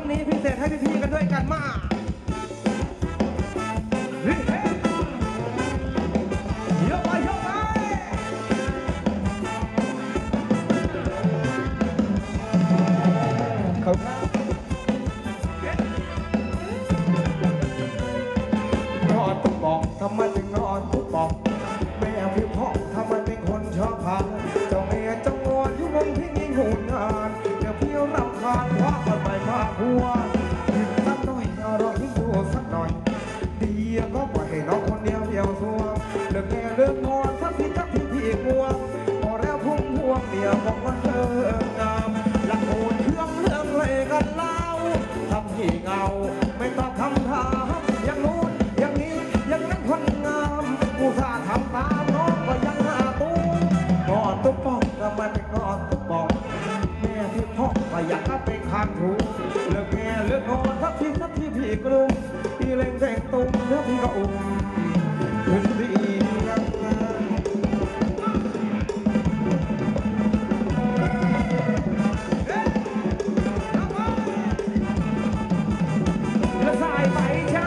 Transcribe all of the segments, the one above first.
งนี้พิเศษให้พี่ๆกันด้วยกันมาโยกไปโยกไปเขานอนตุ๊กบอกทำไมถึงนอนตุ๊กบอกแม่พี่พ่อทำไมเป็นคนชอบพาเจ้าเมียเจ้างอนยุ่งพี่ยิ่งหูงานเดี๋ยวพี่รำคาญว่ากันไปมาหัวยิ้มสักหน่อยรอพี่ดูสักหน่อยดีก็ปล่อยให้น้องคนเดียวเดียวซัวเลิกแง่เลิกงอนสักทีพี่ง่วงพอแล้วพุ่งห่วงเมียบอกว่าเธองามหลักโหดเครื่องเลยกันเล่าทำให้เงาไม่ตอบคำถามอย่างนู้นอย่างนี้อย่างนั้นคนงามกูสาทำตามน้องก็ยังหาตู้นอนตุ๊กปองก็ไม่เป็นนอนตุ๊กปองแม่ที่พ่อก็อยากเป็นข้างถูเลิกแง่เลิกนอนสักทีพี่กลุ่มพี่เล่งแต่งตุ้มแล้วพี่ก็อุ้มคืนดียังแล้วสายไปช้า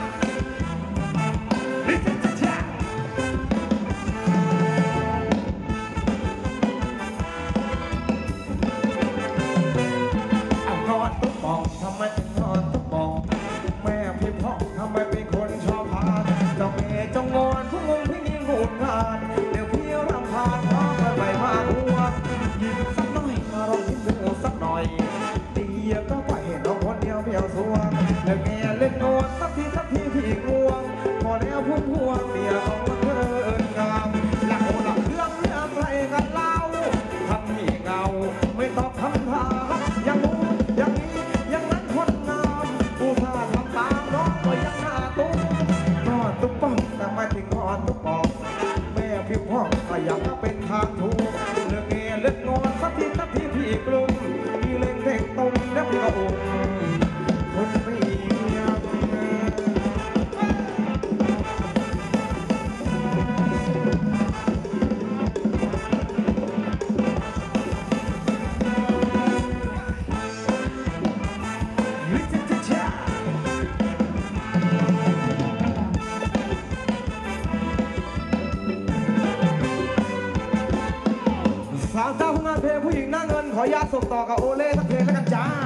เอานอนตุ๊กปองทำไมถึงนอนตุ๊กปองแม่พี่พ่อทำไมเป็นคนชอบพาเจ้าเมย์เจ้างอนผู้งงพี่นิ่งหูงานเดี๋ยวพี่รำคาญพ่อกันไปมาหัวยิ้มสักหน่อยมาลองยิ้มดูสักหน่อยดีก็ปล่อยให้น้องคนเดียวเดียวสัวเลิกแง่เล่นนอนสักทีพี่ง่วงพอแล้วพุ่งห่วงเมียของมันเกินงามหลักโอหลักเรื่องอะไรกันเล่าทำให้เงาไม่ตอบคำถามอย่างนู้นอย่างนี้อย่างนั้นคนงามผู้พาทำตามน้องก็ยังหน้าตุ้มนอนตุ๊กป้องแต่ไม่ถึงนอนตุ๊กปองแม่พี่พ่อก็อยากเป็นทางถูกเลิกเงเลิกงอนสักทีพี่กลุ่มพี่เล่งเท่งตรงแล้วพี่ก็อุ้มคนไม่ยังสาวเจ้าผู้งานเพลงผู้หญิงหน้าเงินขออนุญาตส่งต่อกับโอเล่ทั้งเพลงแล้วกันจ้า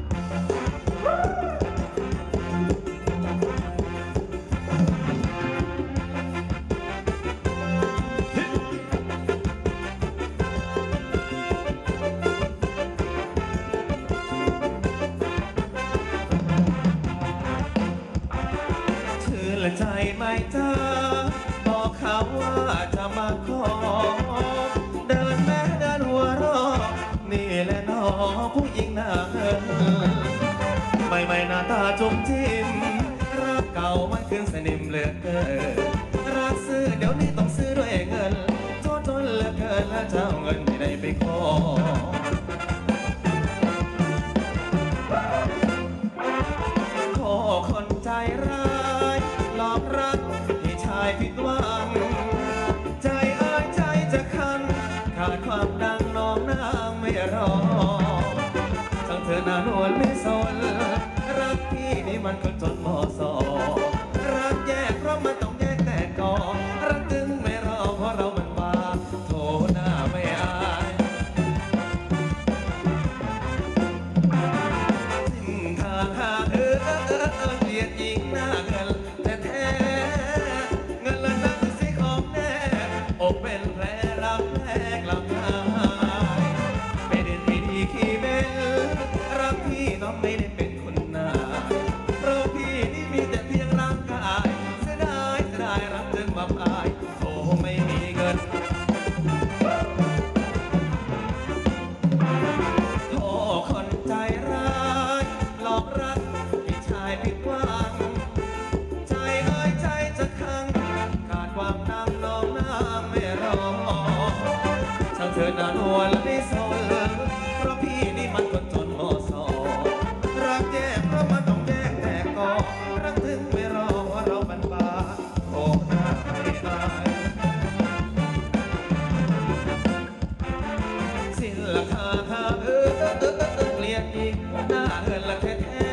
ชื่อละใจไหมจ้าบอกเขาว่าจะมาขอเดินแม่เดินหัวรอนี่แหละน้อผู้หญิงหน้าเงินไม่หน้าตาจุ่มจิ้มรักเก่ามันคืนสนิมเหลือเกินรักซื้อเดี๋ยวนี้ต้องซื้อด้วยเงินจนเหลือเกินแล้วเจ้าเงินไม่ได้ไปขอคนใจร้ายหลอกรักให้ชายผิดหวังใจเอ้ยใจจะคันขาดความดังน้องนางไม่รอทั้งเธอหน้านวลไม่สนรักพี่นี่มันคนจนมอสอรักแยกเพราะมันต้องแยกแต่ก่อนรักจึงไม่รอเพราะเรามันบ้าโถหน้าไม่อายสิ้นทางหาเกลียดหญิงหน้าเงินแต่แท้เงินละนั่งสิของแน่อกเป็นแผลรับแผลกลับหายไม่เด่นไม่ดีขี้เบ้นรักพี่ต้องไม่ได้เป็นคนหน้าเพราะพี่นี่มีแต่เพียงร่างกายเสียดายรักจนบับอายโอ้ไม่มีเงินโอ้คนใจร้ายหลอกรักชายผิดหวังใจเอ้ยใจจะขังขาดความนางน้องนางไม่รอช่างเธอหน้านวลไม่สนเพราะพี่นี่มันคนจนมอสอรักแยกเพราะมันต้องแยกแต่ก่อนรักถึงไม่รอเพราะเรามันบ้าโอ้หน้าไม่อายสิ้นราคาเกลียดอีกหน้าเงินละแท้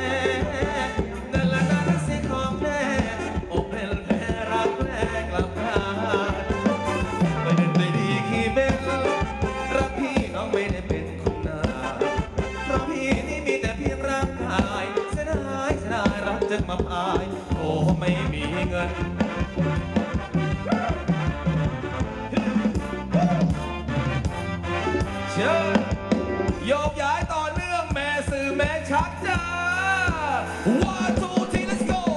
มาพายโอ้ไม่มีเงินเชิญโยกย้ายต่อเนื่องแม่สื่อแม่ชักจ้า One two three let's go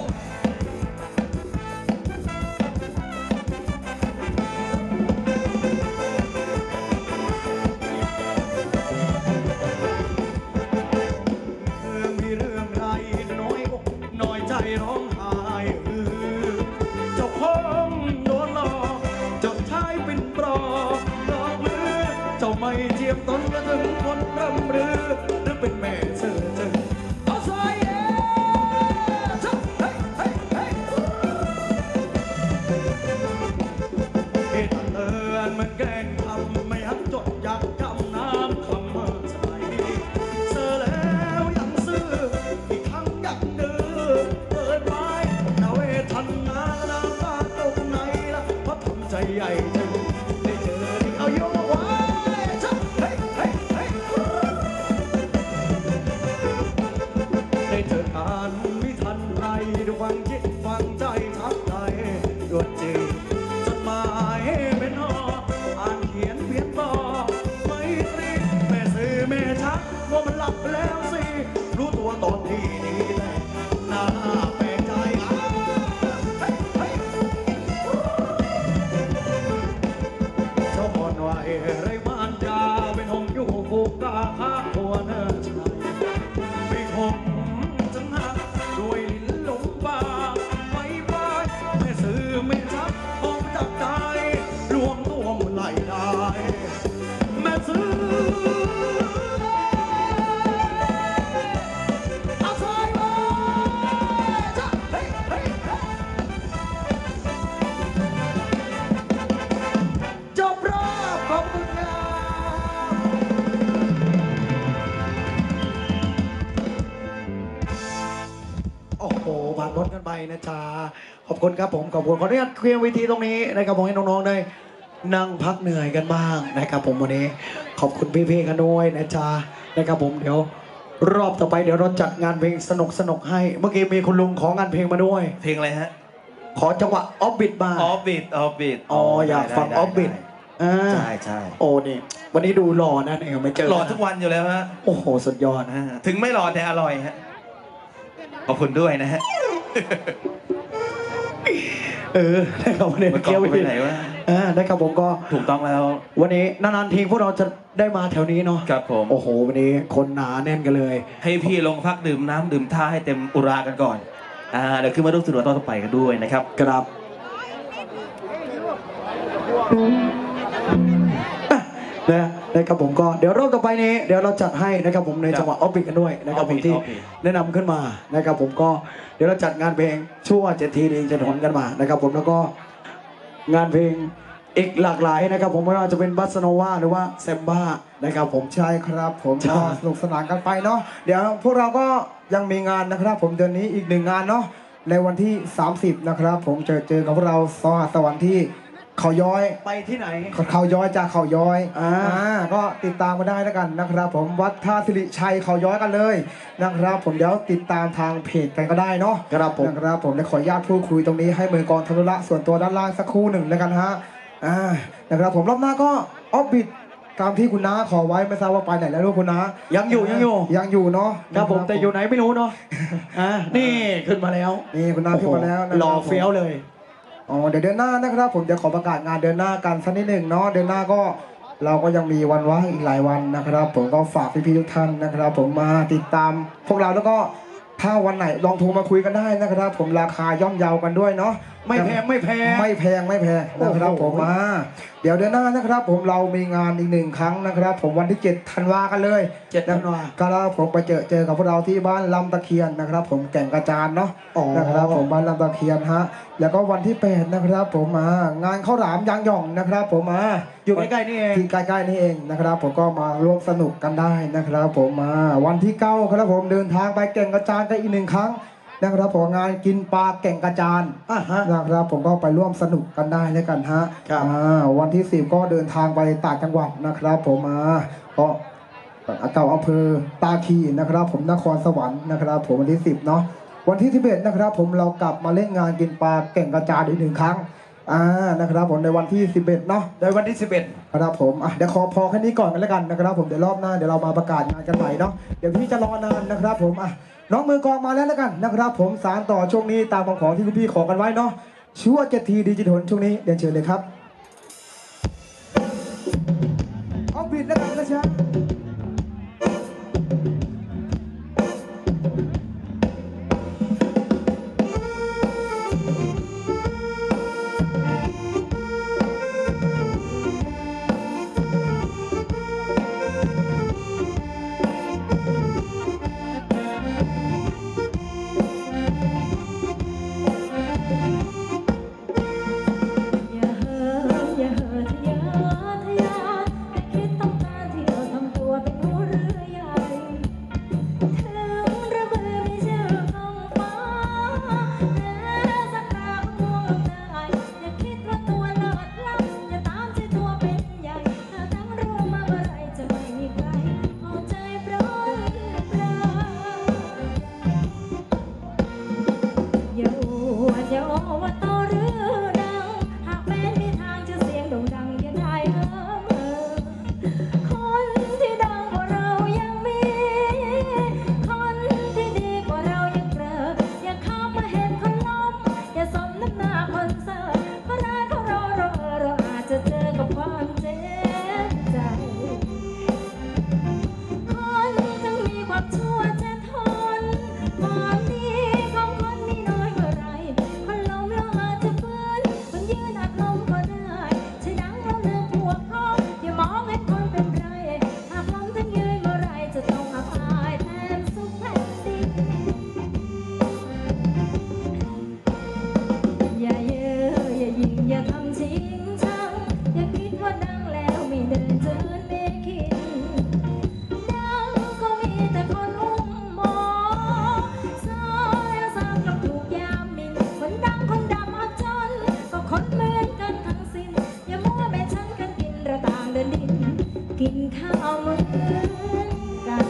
มีเรื่องใดน้อยอกน้อยใจร้องไห้เจ้าของโดนหลอกเจ้าชายเป็นปลอกหลอกลือเจ้าไม่เจียมตนและถึงคนร่ำรือหรือเป็นแม่เสือจึงเอาใส่เอ๋จ้าเฮ้ยเฮ้ยเฮ้ยเหตุเตือนมันแกล้งทำไม่หักจดอยากจำน้ำคำเมื่อสมัยเสือแล้วยังซื่ออีกครั้งยังดื้อเปิดไม้นาเวทันนาน้ำตาตกไหนละเพราะทำใจใหญ่จึงได้เจอที่เอาโยกไว้จ้าเฮ้ยเฮ้ยเฮ้ยได้เจออ่านไม่ทันไรดูฟังจิตฟังใจทักใจรวดจีจดหมายเป็นห่ออ่านเขียนเพียนบอกไม่ตรีแม่สื่อแม่ชักว่ามันหลับแล้วสิรู้ตัวตอนที่นี่แหละน่าแปลกใจเฮ้ยเฮ้ยเจ้าพ่อหน่อยไรมานยาเป็นหงอยู่ผูกกาข้าหัวเนื้อชายไม่คงจังหักด้วยลิ้นหลงบาไม่บายแม่สื่อแม่ชักออกจากใจรวมตัวมันไหลได้แม่สื่อเอาใส่มาจ้ะเฮ้ยเฮ้ยเฮ้ยจบรอบขอบคุณครับโอ้โหผ่านพ้นกันไปนะจ๊ะขอบคุณครับผมขอบคุณขออนุญาตเคลียร์เวทีตรงนี้นะครับผมให้น้องๆได้นั่งพักเหนื่อยกันบ้างนะครับผมวันนี้ขอบคุณพี่ๆกันด้วยนะจ๊ะนะครับผมเดี๋ยวรอบต่อไปเดี๋ยวเราจัดงานเพลงสนุกๆให้เมื่อกี้มีคุณลุงของานเพลงมาด้วยเพลงอะไรฮะขอจังหวะออฟบิทมาออฟบิทออฟบิทอ๋ออยากฟังออฟบิทใช่ใช่โอ้นี่วันนี้ดูหล่อนะเนี่ยไม่เจอหล่อทุกวันอยู่แล้วฮะโอ้โหสุดยอดนะถึงไม่หล่อแต่อร่อยฮะขอบคุณด้วยนะฮะนะครับวันนี้มันกองไปไหนวะนะครับผมก็ถูกต้องแล้ววันนี้นานๆทีพวกเราจะได้มาแถวนี้เนาะครับผมโอ้โหวันนี้คนหนาแน่นกันเลยให้พี่ลงพักดื่มน้ำดื่มท่าให้เต็มอุรากันก่อน เดี๋ยวขึ้นมาร่วมสนุกต่อไปกันด้วยนะครับครับนะครับผมก็เดี๋ยวรอบต่อไปนี้เดี๋ยวเราจัดให้นะครับผมในจังหวะออฟบิทกันด้วยนะครับผมที่ Offbeat แนะนำขึ้นมานะครับผมก็เดี๋ยวเราจัดงานเพลงชั่ว7 ทีนี้จะถอนกันมานะครับผมแล้วก็งานเพลงอีกหลากหลายนะครับผมไม่ว่าจะเป็นบัสโนวาหรือว่าแซมบ้านะครับผมใช่ครับผมใช่ก็สนุกสนานกันไปเนาะเดี๋ยวพวกเราก็ยังมีงานนะครับผมเดือนนี้อีก1 งานเนาะในวันที่ 30 นะครับผมเจอกับพวกเราสวรรค์ที่เขาย้อยไปที่ไหนเขาย้อยจากเขาย้อยอ่าก็ติดตามมาได้แล้วกันนะครับผมวัดท่าสิริชัยเขาย้อยกันเลยนะครับผมเดี๋ยวติดตามทางเพจกันก็ได้เนาะครับผมนะครับผมและขออนุญาตพูดคุยตรงนี้ให้มือกองทำธุระส่วนตัวด้านล่างสักครู่หนึ่งแล้วกันฮะนะครับผมรอบหน้าก็ออฟบิทตามที่คุณน้าขอไว้ไม่ทราบว่าไปไหนแล้วลูกคุณน้ายังอยู่ยังอยู่เนาะครับผมแต่อยู่ไหนไม่รู้เนาะนี่ขึ้นมาแล้วนี่คุณน้าขึ้นมาแล้วนะครับหล่อเฟี้ยวเลยอ๋อเดี๋ยวเดือนหน้านะครับผมจะขอประกาศงานเดือนหน้ากันสักนิดหนึ่งเนาะเดือนหน้าก็เราก็ยังมีวันว่างอีกหลายวันนะครับผมก็ฝากพี่ๆทุกท่านนะครับผมมาติดตามพวกเราแล้วก็ถ้าวันไหนลองโทรมาคุยกันได้นะครับผมราคาย่อมเยากันด้วยเนาะไม่แพงไม่แพงไม่แพงนะครับโอ้โหผมเดี๋ยวเดือนหน้านะครับผมเรามีงานอีก1 ครั้งนะครับผมวันที่7 ธันวากันเลย 7 ธันวาก็แล้วผมไปเจอกับพวกเราที่บ้านลำตะเคียนนะครับผมแก่งกระจานเนาะอ๋อนะครับผมบ้านลำตะเคียนฮะแล้วก็วันที่8นะครับผมงานข้าวหลามยางหย่องนะครับผมอยู่ใกล้ๆนี่เองที่ใกล้ๆนี่เองนะครับผมก็มาร่วมสนุกกันได้นะครับผมวันที่9ครับผมเดินทางไปแก่งกระจานกันอีก1 ครั้งนะครับผมงานกินปลาแก่งกระจาน นะครับผมก็ไปร่วมสนุกกันได้แล้วกันฮะครับวันที่10ก็เดินทางไปต่างจังหวัดนะครับผมก็เก่าอำเภอตาคีนะครับผมนครสวรรค์นะครับผมวันที่10เนาะวันที่11นะครับผมเรากลับมาเล่นงานกินปลาแก่งกระจานอีกหนึ่งครั้งนะครับผมในวันที่11เนาะโดยวันที่ครับผมเดี๋ยวขอพอแค่นี้ก่อนกันแล้วกันนะครับผมเดี๋ยวรอบหน้าเดี๋ยวเรามาประกาศงานกันใหม่เนาะเดี๋ยวพี่จะรอนานนะครับผมน้องมือกองมาแล้วกันนะครับผมสารต่อช่วงนี้ตามของที่คุณพี่ขอกันไว้เนาะชั่ว7 ทีดิจิทัลช่วงนี้เดี๋ยวเชิญเลยครับเอาปิดแล้วกันนะจ๊ะกินข้าวเหมือนกัน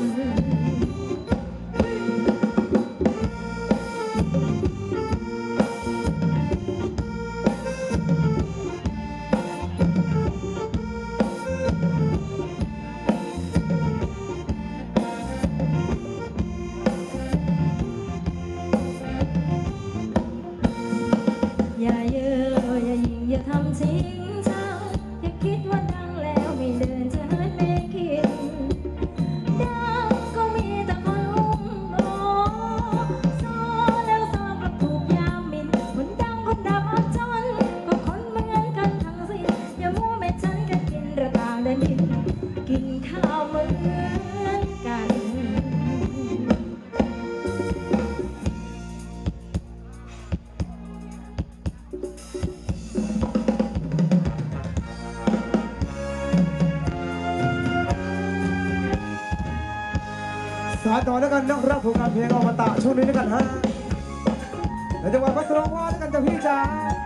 อย่าเยอะอย่ายิงอย่าทำชิงช่างอย่าคิดว่าดังแล้วไม่เดินจะให้ไม่คิดดังก็มีแต่คนอุ้มโอซ้อแล้วซ้อกลับถูกยามหมิ่นคนดังคนดับอับจนก็คนเหมือนกันทั้งสิ้นอย่ามัวไม่ฉันกันกินระต่างเดินดินกินข้าวเหมือนกันสารต่อแล้วกันนะครับผมการเพลงอมตะช่วงนี้แล้วกันฮะในจังหวัดพัทลุงว่าแล้วกันจ้ะพี่จ๋า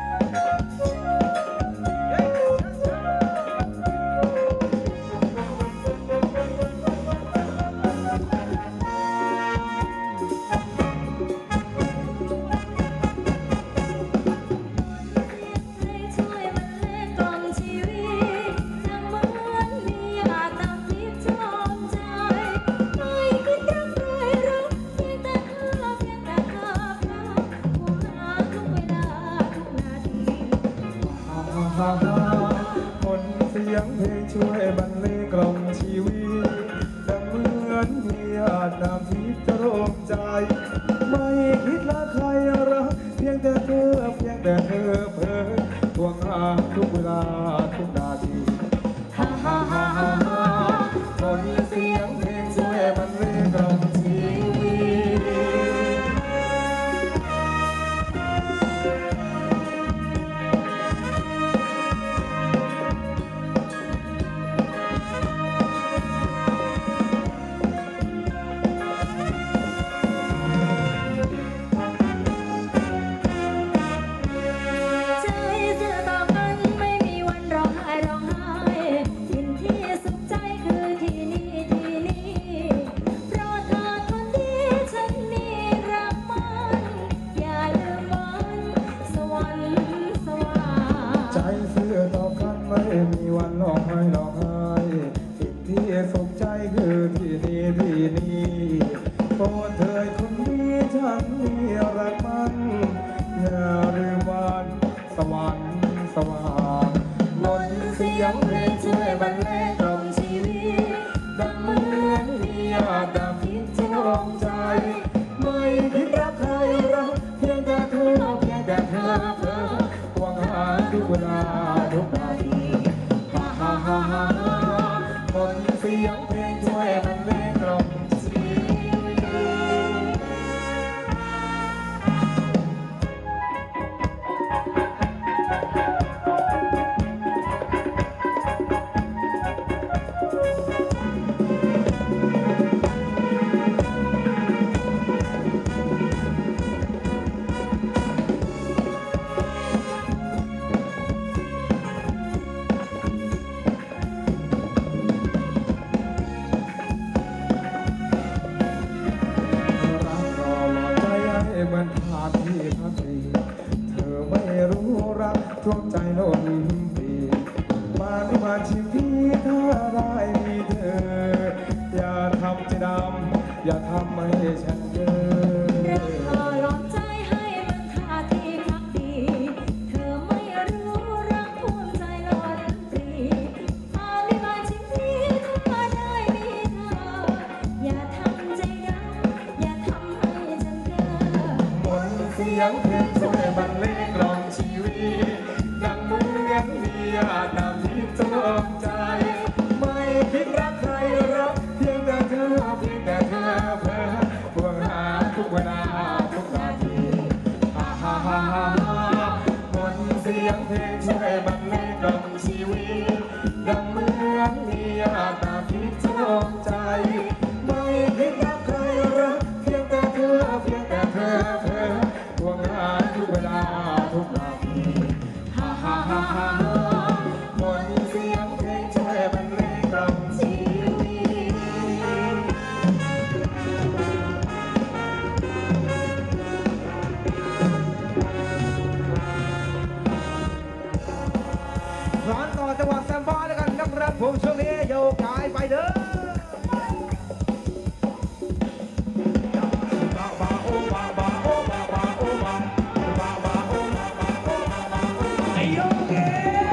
ให้ช่วยบรรเลงกล่อมชีวิตจะเหมือนมียาตามทิพย์ชอบใจไม่คิดรักใครรักเพียงแต่ข้าเพียงแต่ข้าพระผู้หาทุกเวลาทุกเสียงเพลงช่วยบรรเลงกล่อมชีวิต รักรอหลอดใจให้มันขาดที่พักดีเธอไม่รู้รักท่วมใจล้นปีมาชีวิตถ้าได้มีเธอ อย่าทำใจดำอย่าทำให้ฉันเจอรักหล่อหลอมใจให้มันขาดที่พักดี เธอไม่รู้รักท่วมใจล้นปรีมาชีวิตถ้าได้มีเธอ อย่าทำใจดำอย่าทำให้ฉันเด้อมนต์เสียงเพลงช่วยบรรเลงกล่อมชีวิตดังเหมือนเมียตามที่เธอใจ ไม่คิดรักใครรักเพียงแต่เธอเพียงแต่เธอเพ้อหวงหาทุกเวลาทุกนาทีฮ่าฮ่าฮ่าฮ่ามนต์เสียงเพลงช่วยบรรเลงกล่อมชีวิตดังเหมือนเมียตามที่เธอใจ ไม่คิดรักใครรักเพียงแต่เธอเพียงแต่เธอเพ้อหวงหาทุกเวลาทุกนาทีฮ่าฮ่าฮ่าฮ่ามนต์เสียงเพลงช่วยบรรเลงกล่อมชีวิต ร้อนต่อจังหวัดแซมบ้าแล้วกันนะครับผมช่วงนี้โยกย้ายไปเด้อบาบาโอบาบาโอบาบาโอบาบาบาโอบาบาโอบาบาโอบาไอโยเก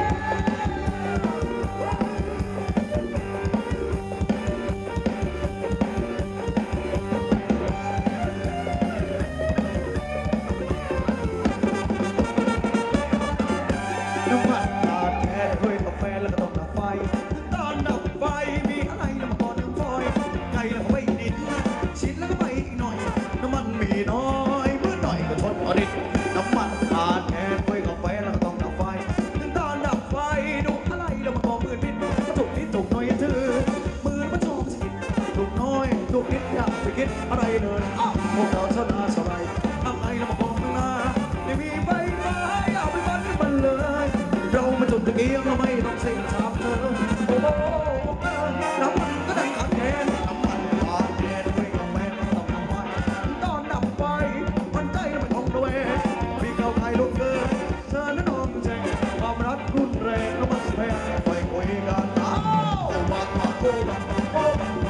น้ำมันขาดแค่ด้วยกาแฟแล้วก็ต้องดับไฟตอนดับไฟมีอะไรแล้วมาก่อนหนึ่งฟอยไก่แล้วก็ไม่ดินชิ้นแล้วก็ไปอีกหน่อยน้ำมันมีน้อยเมื่อหน่อยก็ทนเอาดิน้ำมันขาดแค่ด้วยกาแฟแล้วก็ต้องดับไฟตอนดับไฟดูอะไรแล้วมาบอกมือนิดถูกนิดถูกหน่อยเธอมือมันชอบสกิดถูกน้อยถูกนิดอย่าไปคิดอะไรเลยพวกเราชนะสบายอะไรแล้วมาบอกข้างหน้าไม่มีไฟฟ้าอย่าไปฟันมันเลย เรามาจุดตะเกียงเราไม่ต้องเสียงสาบเธอโอ้โหน้ำมันก็ดังขาดแคลนน้ำมันขาดแคลนไม่ต้องแม่ต้องทำไมตอนดับไฟมันใจไม่ต้องระแวงพี่เข้าใครลูกเกินเธอนั้นนอนแจงความรักรุนแรงแล้วมันแพงไปคุยกันอ้าวบาบาโอบาโอบา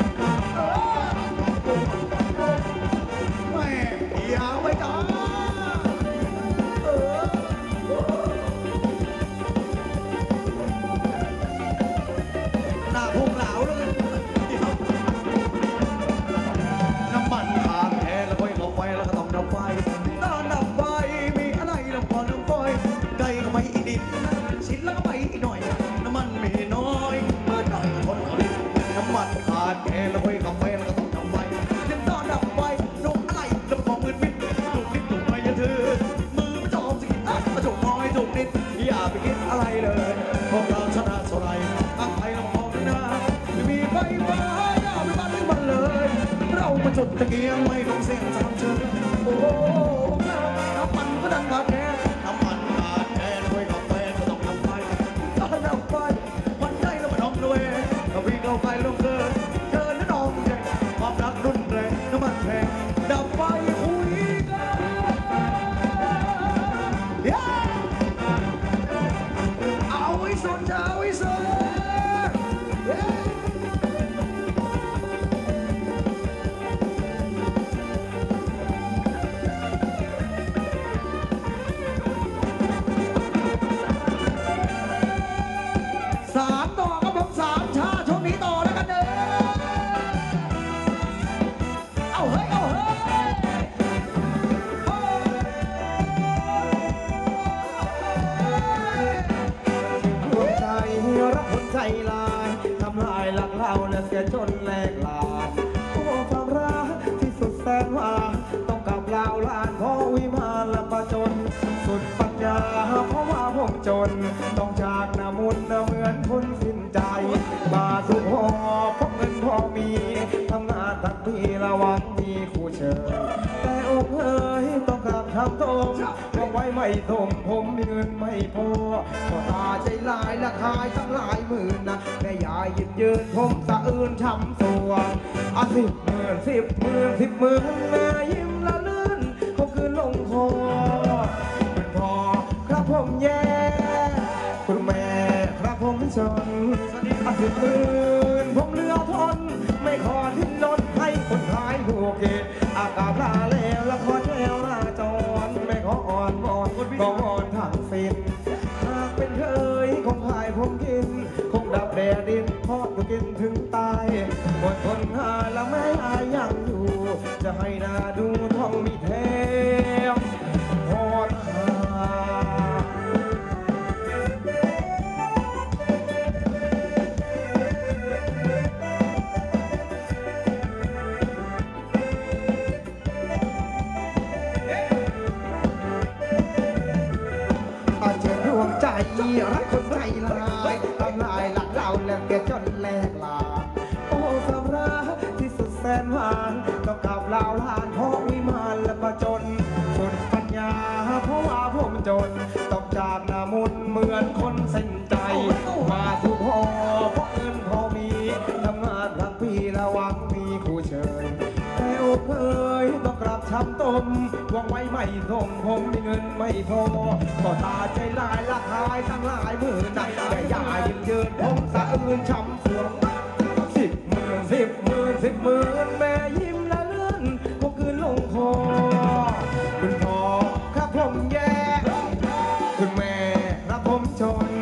แม่อย่าไปจ้าหน้าพุ่งเหลาเลยน้ำมันขาดแค่แล้วค่อยเข้าไฟแล้วก็ต้องดับไฟตอนดับไฟมีอะไรแล้วพอน้ำไฟไกลก็ไปอีกนิดชิ้นแล้วก็ไปอีกหน่อยน้ำมันมีน้อยเมื่อหน่อยก็ทนเอาดิน้ำมันขาดแค่แล้วค่อยเข้าไฟแล้วก็ต้องดับไฟตอนดับไฟนุ่มอะไรแล้วมองมืดมิดถูกนิดถูกหน่อยอย่าเธอมือมันจอมสกิดถูกน้อยถูกนิดอย่าไปคิดอะไรเลยพวกเราชนะเท่าไรตั้งใจเรามองหน้าไม่มีไฟฟ้าอย่าไปบันมันเลย เรามาจุดตะเกียงไม่ต้องเสียงสามเชิญโอ้โหน้ำมันก็ดังขาดแคลนน้ำมันขาดแคลนด้วยกาแฟก็ต้องดับไฟถ้าดับไฟมันใจแล้วมันออกด้วยถ้าวิ่งเข้าไปลงเกินเกินนั่นออกใจความรักรุนแรงน้ำมันแพงดับไฟคุยกันเอาไว้สุดจะเอาไว้สุดจนแหลกลานโอ้ความรักที่สุดแสนหวานต้องกับลาวลานเพราะวิมานละประจนสุดปัญญาเพราะว่าผมจนต้องจากหน้ามุนเหมือนคนสิ้นใจมาสุขหอเพราะเงินพอมีทำงานทั้งปีระวังมีคู่เชยแต่อกเอ๋ยต้องกลับทำตรงก็ไว้ไม่สมผมมีเงินไม่พอพอตาใจลายละขายตั้งหลายหมื่นนะแม่ยายหยิบยืนผมสะอื่นช้ำตัว10,000 10,000 10,000แม่ยิ้มละลื่นคงคืนลงคอเป็นพอครับผมแย่คุณแม่ครับผมจน10,000ผมเหลือทนไม่ขอทิ้งรถให้คนขายถูกเกตอากาศลาแล้วขอแจวลาจรไม่ขออ่อนวอนก็วอนทางสิ้นหากเป็นเคยคงขายผมกินคงดับแดดดินทอดก็กินถึงตายอดทนหาแล้วไม่อายยังอยู่จะให้นาดูท้องมีแถมพอหาใจรักคนใจลายทำลายหลักเราแล้วแกจนแหลกลาโอ้ความรักที่สุดแสนหวานต้องกับลาวลานเพราะวิมานและประจนสุดปัญญาเพราะว่าผมจนต้องจากหน้ามุนเหมือนคนเส้นใจมาสู่พอเพราะเงินพอมีทำงานทั้งปีระวังมีคู่เชยแต่โอ้เคยต้องกลับช้ำต้มหวังไว้ไม่ส่งผมมีเงินไม่พอก็ตาใจลายละขายทั้งหลายหมื่นแต่ยายืนยืนผมสะอื่นช้ำสวง10,000 10,000 10,000แม่ยิ้มละเลื่อนคงคืนลงคอคุณพ่อครับผมแย่คุณแม่ครับผมจน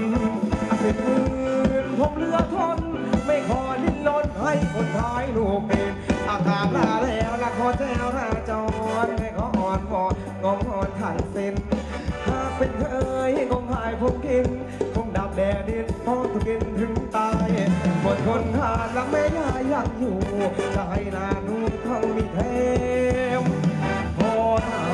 10,000ผมเหลือทนไม่ขอลิ้นลดให้คนขายลูกเป็นอากาศลาแล้วละขอแจวราจรไม่ขออ่อนวอนงองอ่อนขันเส้นหากเป็นเคยคงหายผมกินคงดับแดดดินพอถูกกินถึงตายหมดคนหาและแม่ยายยังอยู่จะให้นาดูเขามีแถมพอหา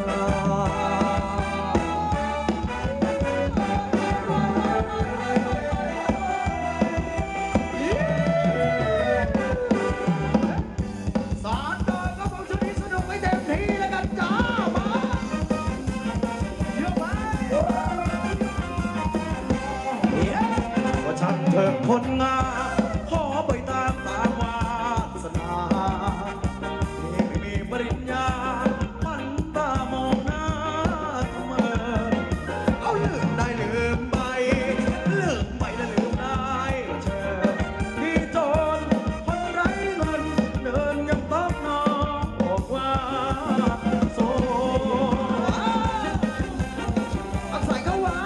ฉันเถิดคนงามขอไปตามวาสนาที่ไม่มีปริญญามันตามองหน้าทำไมเอาลืมได้ลืมไปลืมไปและลืมได้เธอที่จนคนไร้เงินเดินยังต้องนอนบอกว่าโซ่เอาใส่เข้าไว้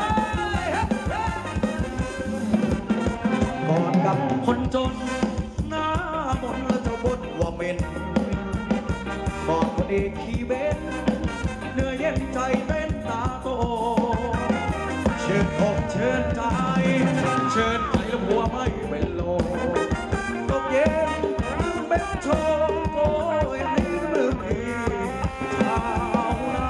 ก่อนกับคนจนหน้ามนแล้วจะบ่นว่าเหม็นก่อนคนดีขี่เบนเนื้อเย็นใจเต้นตาโตเชิญอกเชิญใจเชิญใจแล้วหัวไม่เป็นโลตกเย็นเป็นโชว์โอ้ยนี่ลืมอีชาวนา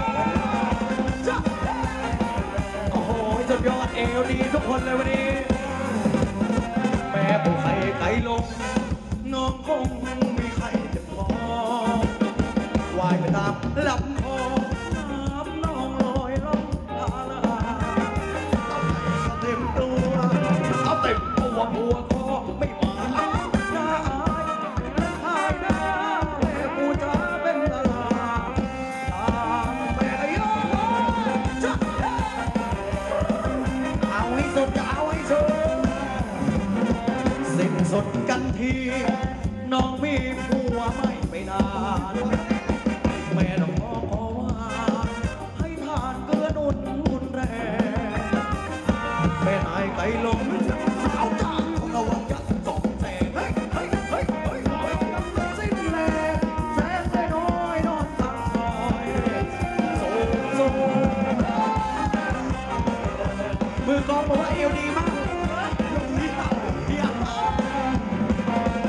โอ้โหสุดยอดเอวดีทุกคนเลยวันนี้แม่ผู้ไข่ไก่ลงน้องคงมีไข่เจ็บคอวายไปตามลำคอน้ำน้องลอยล่องลาลาเอาไข่เต็มตัวเอาเต็มตัวหัวคอไม่หวานน่าอายหายหน้าแม่ผู้จ๋าเป็นตลาดตามแม่ยอจ้ะเอาให้สุดจะเอาให้สุดสิ้นสุดกันทีน้องมีผัวไม่ไปนานแม่น้องขอว่าให้ทานเกลือนุ่นบุญแรงแม่นายไก่ลงเอาจ้างของเรายัดสองแสงเฮ้ยเฮ้ยเฮ้ยเฮ้ยสิ้นแรงแสงได้น้อยนอนตักซอยโซ่โซ่มือกองบอกว่าเอวดีมาก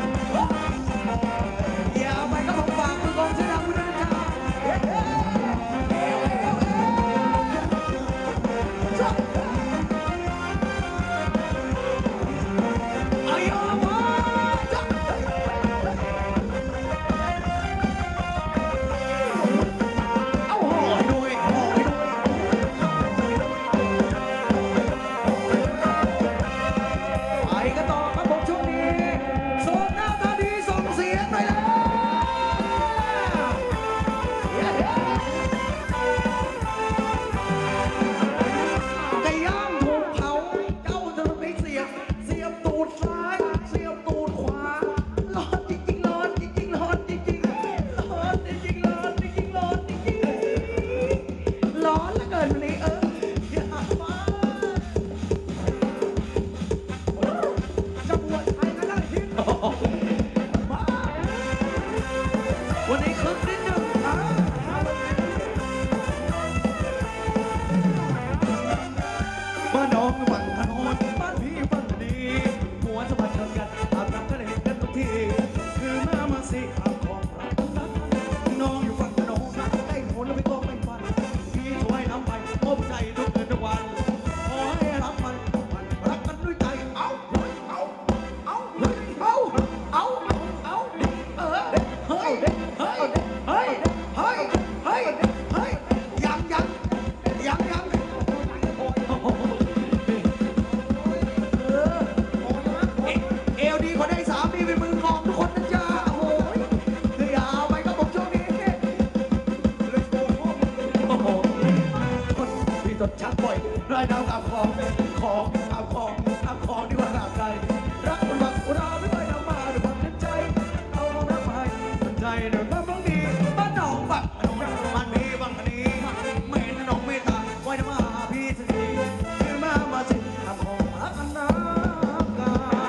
เดินมาบางทีบ้านหนองบักหนองบ้านพี่บังนี้เมนหนองเมตาไว้นะมาหาพี่สักทีคือมาสิทำของรักกันนะกัน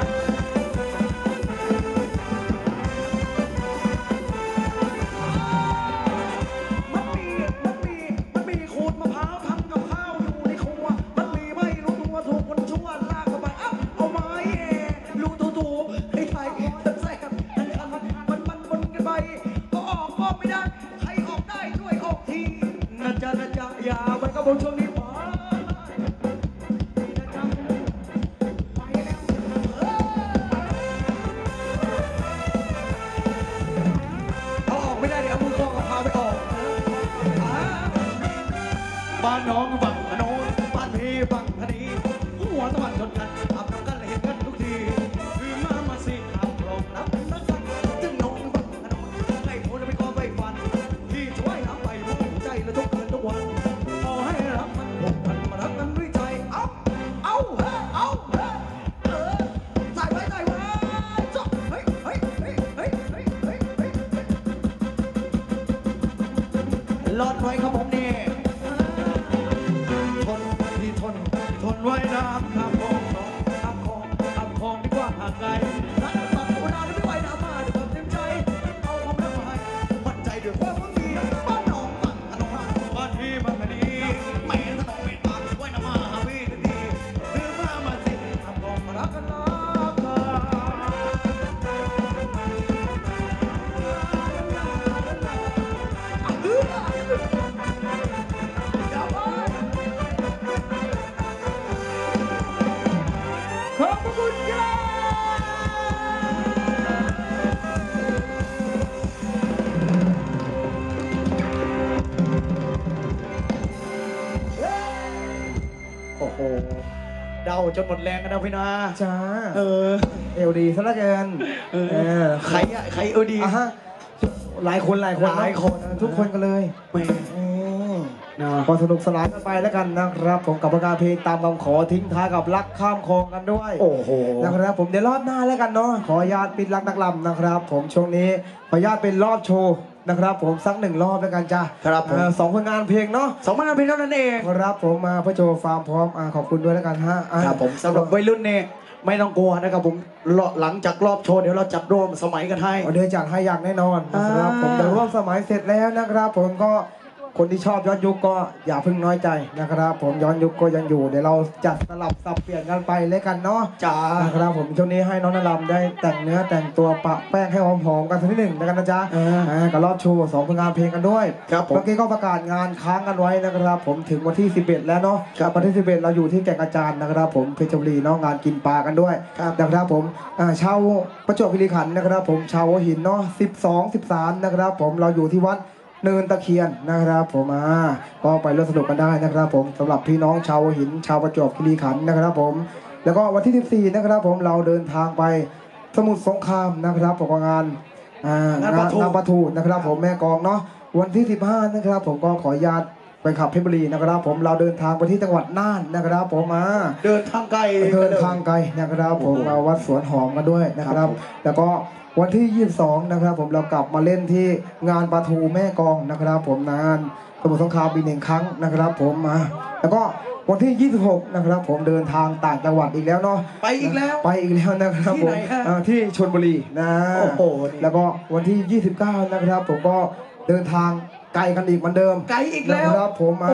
มันมีขูดมะพร้าวทำกับข้าวอยู่ในครัวมันมีไม่รู้ตัวถูกคนชั่วลากเข้าไปเอาไม้ลูกถูให้ไทยแซ่บมันบนกันไปก็ออกก็ไม่ได้ใครออกได้ช่วยออกทีนะจ๊ะอย่ามันก็บนช่วงนี้พอเอาออกไม่ได้เดี๋ยวเอามือคล้องกับพาไปออกบ้านน้องฝั่งโน้นบ้านพี่ฝั่งนี้หัวตะวันชนกันทำกันเห็นกันทุกทีคือมาสิทำรองรับนักกันจึงน้องฝั่งโน้นให้โอนไปขอไปฟันที่ช่วยน้ำไปหัวใจและทุกคืนทุกวันขอให้รักมันผูกพันมารักกันด้วยใจเอาใส่ไว้จบเฮ้ยรอดไว้ครับผมนี่ทนไว้น้ำข้ามคลองดีกว่าห่างไกลรักกันฝั่งโบราณไม่ไหวน้ำมาด้วยความเต็มใจเอาความรักมาให้มั่นใจด้วยความหวังดีบ้านน้องฝั่งอนงบ้านพี่บางคดีแม่ถนนเมตตาไว้น้ำมาหาพี่ทันทีเดินมาสิทำกองมารักกันนะขอบคุณครับโอ้โหเดาจนหมดแรงกันนะพี่นาจ้าเออเอวดีซะเหลือเกินใครเออดีอ่ะฮะหลายคนทุกคนกันเลยแม่ นะพอสนุกสนานกันไปแล้วกันนะครับผมกับประกาศเพลงตามคำขอทิ้งท้ายกับรักข้ามคลองกันด้วยโอ้โหนะครับผมเดี๋ยวรอบหน้าแล้วกันเนาะขออนุญาตปิดรักนักลำนะครับ ผมช่วงนี้ขออนุญาตเป็นรอบโชว์นะครับ ผมสัก1 รอบแล้วกันจ้ะครับผม 2 ผลงานเพลงเนาะ 2,000 เพลงเท่านั้นเองครับผมมาเพื่อโชว์ความพร้อมขอบคุณด้วยแล้วกันฮะครับผมสำหรับวัยรุ่นเนี่ยไม่ต้องกลัวนะครับผมหลังจากรอบโชว์เดี๋ยวเราจัดร่วมสมัยกันให้เดี๋ยวจัดให้อย่างแน่นอนนะครับผมเดี๋ยวร่วมสมัยเสร็จแล้วนะครับ ผมก็คนที่ชอบย้อนยุคก็อย่าเพิ่งน้อยใจนะครับ ผมย้อนยุคก็ยังอยู่เดี๋ยวเราจัดสลับสับเปลี่ยนกันไปเลยกันเนาะจ้านะครับผมช่วงนี้ให้น้องนรำได้แต่งเนื้อแต่งตัวปะแป้งให้หอมๆกันสักนิดหนึ่งแล้วกันนะจ๊ะกับรอบโชว์2 ผลงานเพลงกันด้วยครับผมเมื่อกี้ก็ประกาศงานค้างกันไว้นะครับผมถึงวันที่11แล้วเนาะวันที่11เราอยู่ที่แก่งกระจานนะครับผมเพชรบุรีเนาะงานกินปลากันด้วยนะครับผมชาวประจวบคีรีขันธ์นะครับผมชาวหัวหินเนาะ12 13นะครับผมเราอยู่ที่วัดเนินตะเคียนนะครับผมก็ไปร่วมสนุกกันได้นะครับผมสำหรับพี่น้องชาวหัวหินชาวประจวบคีรีขันธ์นะครับผมแล้วก็วันที่14นะครับผมเราเดินทางไปสมุทรสงครามนะครับผมงานงานปะทูนะครับผมแม่กองเนาะวันที่15นะครับผมก็ขออนุญาตไปขับเพชรบุรีนะครับผมเราเดินทางไปที่จังหวัดน่านนะครับผมเดินทางไกลนะครับผมมาวัดสวนหอมกันด้วยนะครับแล้วก็วันที่ 22นะครับผมเรากลับมาเล่นที่งานปะทูแม่กองนะครับผมงานสมุทรสงครามปี1 ครั้งนะครับผมแล้วก็วันที่ 26นะครับผมเดินทางต่างจังหวัดอีกแล้วเนาะไปอีกแล้วนะครับผมที่ไหนฮะที่ชลบุรีนะโอ้โหแล้วก็วันที่ 29นะครับผมก็เดินทางไกลกันอีกเหมือนเดิมไกลอีกแล้วนะครับผม